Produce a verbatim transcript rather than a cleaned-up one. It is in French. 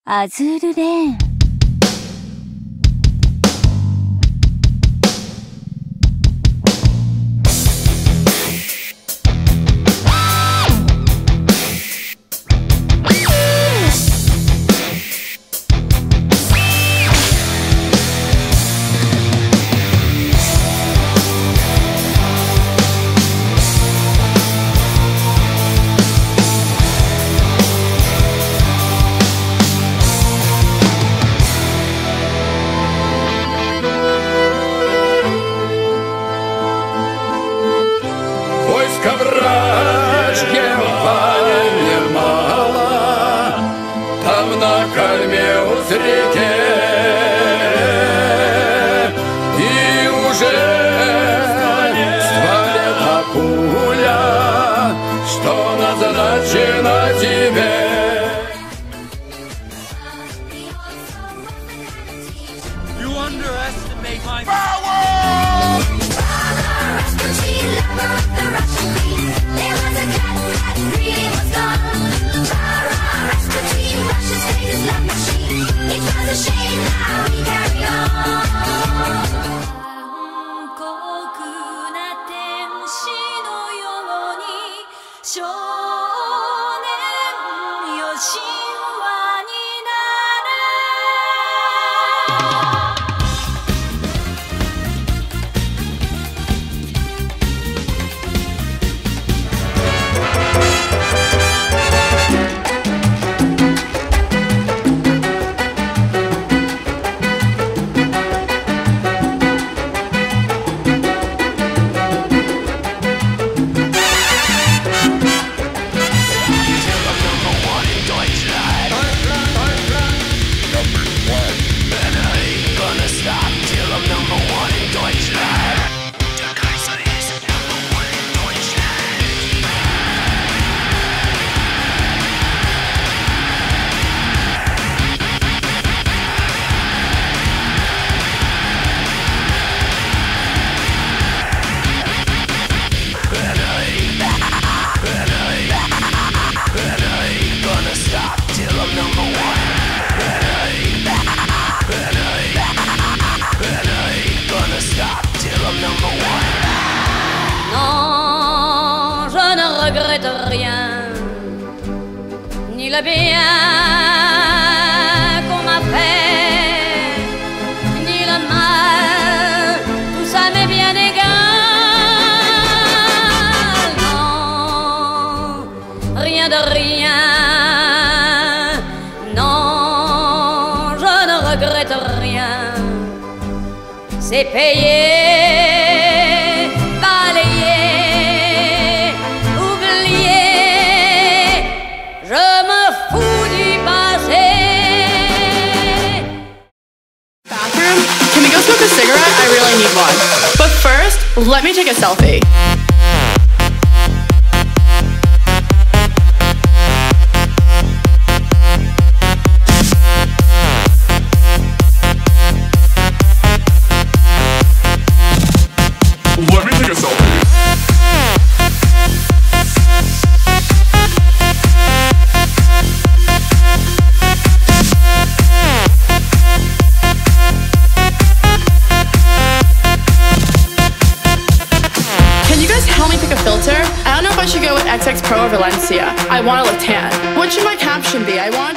アズールレーン。 На кальме у реке, и уже стволе та пуля, что назначена тебе. You underestimate my power. Rien, ni le bien qu'on m'a fait, ni le mal, tout ça m'est bien égal. Non, rien de rien, non, je ne regrette rien. C'est payé. Can we go smoke a cigarette? I really need one. But first, let me take a selfie. Let me take a selfie. I don't know if I should go with X X Pro or Valencia. I want to look tan. What should my caption be? I want